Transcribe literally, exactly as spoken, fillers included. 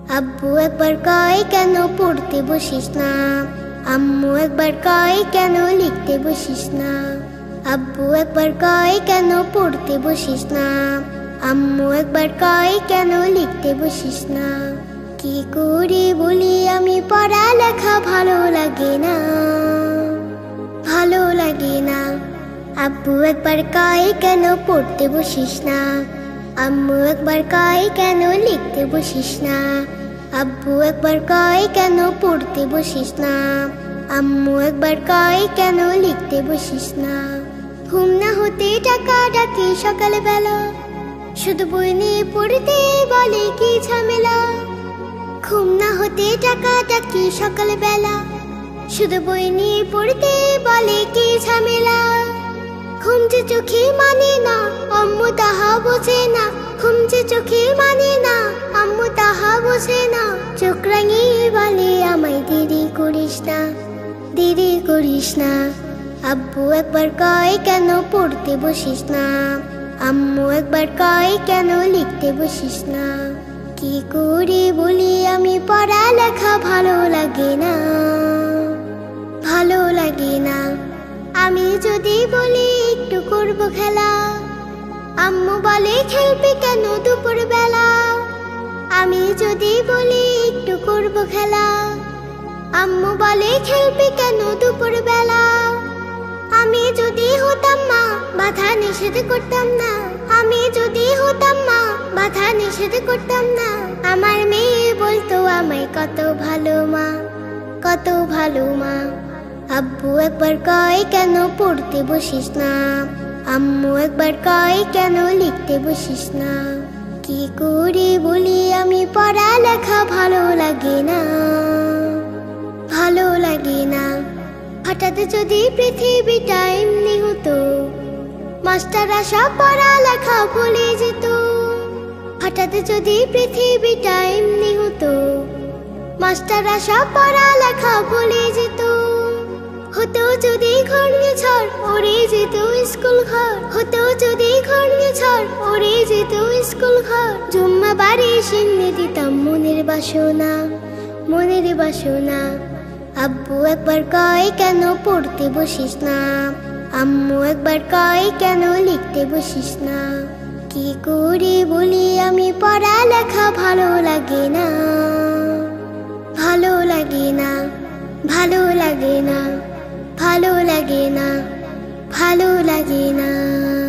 আব্বু একবার কয় কেন পড়তে বসিস না, আম্মু একবার কয় কেন লিখতে বসিস না। আব্বু একবার কয় কেন পড়তে বসিস না, আম্মু একবার কয় কেন লিখতে বসিস না। কি করে বলি আমি পড়ালেখা ভালো লাগে না, ভালো লাগে না। আব্বু একবার কয় কেন পড়তে বসিস না, আম্মু একবার কয় কেন লিখতে বসিস না। আব্বু একবার কয় কেন পড়তে বসিস না, আম্মু একবার কয় কেন লিখতে বসিস না। ঘুম না হতে টাকা ডাকি সকালবেলা, শুধু বই নিয়ে পড়তে বলে কি ঝামেলা। ঘুম না হতে টাকা ডাকি সকালবেলা, শুধু বই নিয়ে পড়তে বলে কি ঝামেলা। ঘুম যে চোখে মানে না, আম্মু তাহা বোঝে না। ঘুম যে চোখে মানে না, আম্মু তাহা বোঝে না। চোখ রাঙিয়ে বলে আমায় দেরি করিস না, দেরি করিস না। আব্বু একবার কয় কেন পড়তে বসিস না, আম্মু একবার কয় কেন লিখতে বসিস না। কি করে বলি আমি পড়ালেখা ভালো লাগে না, ভালো লাগে না। আমি যদি বলি একটু করব খেলা, আম্মু বলে খেলবি কেন দুপুর বেলা। আমি যদি বলি একটু করব খেলা, আম্মু বলে খেলবি কেন দুপুর বেলা। আমি যদি হতাম মা বাধা নিষেধ করতাম না, আমি যদি হতাম মা বাধা নিষেধ করতাম না। আমার মেয়ে বলতো আমায় কত ভালো মা, কত ভালো মা। আব্বু একবার কয় কেন পড়তে বসিস না, আম্মু একবার কয় কেন লিখতে বসিস না। কি করে বলি আমি পড়ালেখা ভালো লাগে না, ভালো লাগে না। হঠাৎ যদি পৃথিবীটা এমনি হতো, মাস্টাররা সব পড়ালেখা ভুলে যেত। হঠাৎ যদি পৃথিবীটা এমনি হতো, মাস্টাররা সব পড়ালেখা ভুলে যেত। হতো যদি ঘূর্ণিঝড় উড়ে যেত স্কুল ঘর, হতো যদি ঘূর্ণিঝড় উড়ে যেত স্কুল ঘর। জুম্মা বাড়ি সিন্নি দিতাম মনের বাসনা, মনের বাসনা। আব্বু একবার কয় কেন পড়তে বসিস না, আম্মু একবার কয় কেন লিখতে বসিস না। কি করে বলি আমি পড়ালেখা ভালো লাগে না, ভালো লাগে না, ভালো লাগে না, ভালো লাগে না, ভালো লাগে না।